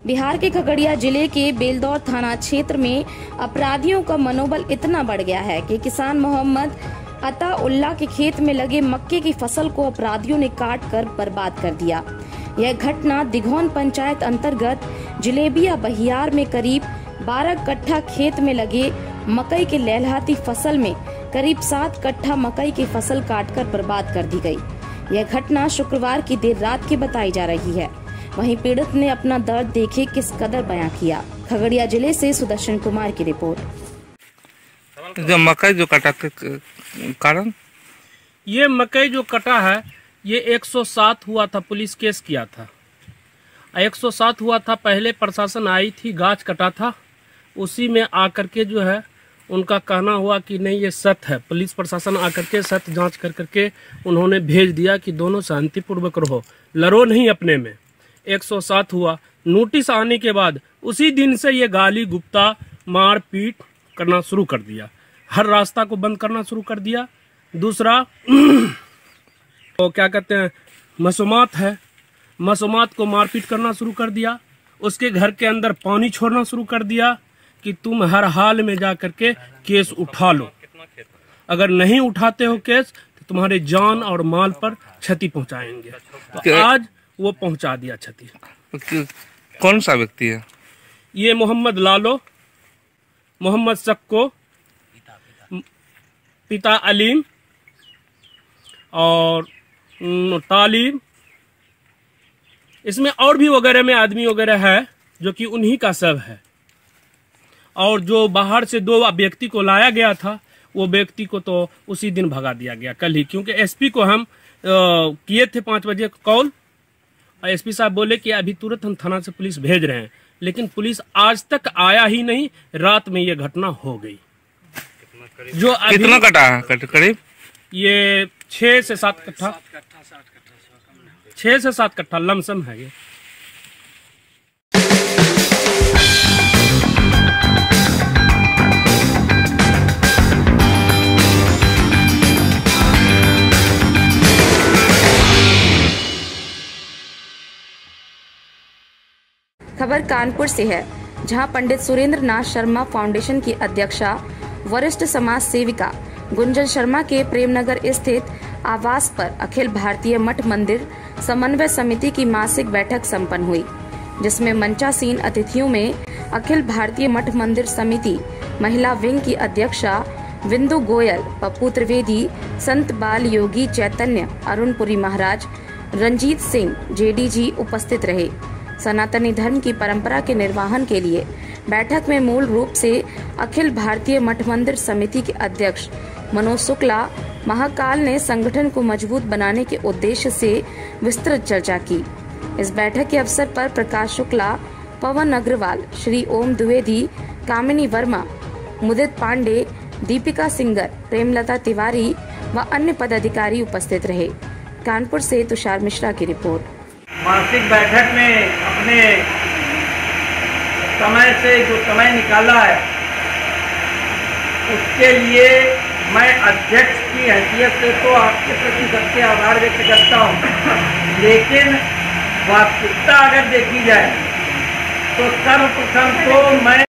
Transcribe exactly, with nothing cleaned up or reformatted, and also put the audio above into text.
बिहार के खगड़िया जिले के बेलदौर थाना क्षेत्र में अपराधियों का मनोबल इतना बढ़ गया है कि किसान मोहम्मद अताउल्लाह के खेत में लगे मक्के की फसल को अपराधियों ने काट कर बर्बाद कर दिया। यह घटना दिघौन पंचायत अंतर्गत जिलेबिया बहियार में करीब बारह कट्ठा खेत में लगे मकई के लहलहाती फसल में करीब सात कट्ठा मकई की फसल काटकर बर्बाद कर दी गई। यह घटना शुक्रवार की देर रात की बताई जा रही है। वहीं पीड़ित ने अपना दर्द देखे किस कदर बयां किया। खगड़िया जिले से सुदर्शन कुमार की रिपोर्ट। जो मकई जो कटा के कारण, ये मकई जो कटा है ये एक सौ सात हुआ था, पुलिस केस किया था। एक सौ सात हुआ था, पहले प्रशासन आई थी, गाछ कटा था, उसी में आकर के जो है उनका कहना हुआ कि नहीं ये सत है। पुलिस प्रशासन आकर के सत जांच कर करके उन्होंने भेज दिया कि दोनों शांतिपूर्वक रहो, लड़ो नहीं अपने में। एक सौ सात हुआ, नोटिस आने के बाद उसी दिन से ये गाली गुप्ता मार पीट करना शुरू कर दिया, हर रास्ता को बंद करना शुरू कर दिया। दूसरा तो क्या कहते हैं मसूमात है, मसूमात को मारपीट करना शुरू कर दिया। उसके घर के अंदर पानी छोड़ना शुरू कर दिया कि तुम हर हाल में जा करके केस उठा लो, अगर नहीं उठाते हो केस तो तुम्हारे जान और माल पर क्षति पहुंचाएंगे। तो आज वो पहुंचा दिया क्षति। कौन सा व्यक्ति है ये? मोहम्मद लालो, मोहम्मद सक्को, पिता अलीम और तालीम, इसमें और भी वगैरह में आदमी वगैरह है जो कि उन्हीं का सब है। और जो बाहर से दो व्यक्ति को लाया गया था वो व्यक्ति को तो उसी दिन भगा दिया गया कल ही, क्योंकि एसपी को हम किए थे पाँच बजे कॉल। एसपी साहब बोले कि अभी तुरंत हम थाना से पुलिस भेज रहे हैं, लेकिन पुलिस आज तक आया ही नहीं। रात में ये घटना हो गई। जो कितना कटा है? करीब ये छह से सात कट्ठा, छह से सात कट्ठा लमसम है ये। खबर कानपुर से है, जहां पंडित सुरेंद्र नाथ शर्मा फाउंडेशन की अध्यक्षा वरिष्ठ समाज सेविका गुंजन शर्मा के प्रेमनगर स्थित आवास पर अखिल भारतीय मठ मंदिर समन्वय समिति की मासिक बैठक संपन्न हुई, जिसमें मंचासीन अतिथियों में अखिल भारतीय मठ मंदिर समिति महिला विंग की अध्यक्षा बिंदु गोयल, पप्पू त्रिवेदी, संत बाल योगी चैतन्य, अरुणपुरी महाराज, रंजीत सिंह जेडीजी उपस्थित रहे। सनातनी धर्म की परंपरा के निर्वहन के लिए बैठक में मूल रूप से अखिल भारतीय मठ मंदिर समिति के अध्यक्ष मनोज शुक्ला महाकाल ने संगठन को मजबूत बनाने के उद्देश्य से विस्तृत चर्चा की। इस बैठक के अवसर पर प्रकाश शुक्ला, पवन अग्रवाल, श्री ओम द्विवेदी, कामिनी वर्मा, मुदित पांडे, दीपिका सिंगर, प्रेमलता तिवारी व अन्य पदाधिकारी उपस्थित रहे। कानपुर से तुषार मिश्रा की रिपोर्ट। मासिक बैठक में अपने समय से जो समय निकाला है उसके लिए मैं अध्यक्ष की हैसियत से तो आपके प्रति सबसे आभार व्यक्त करता हूँ, लेकिन वास्तविकता अगर देखी जाए तो सर्वप्रथम तो मैं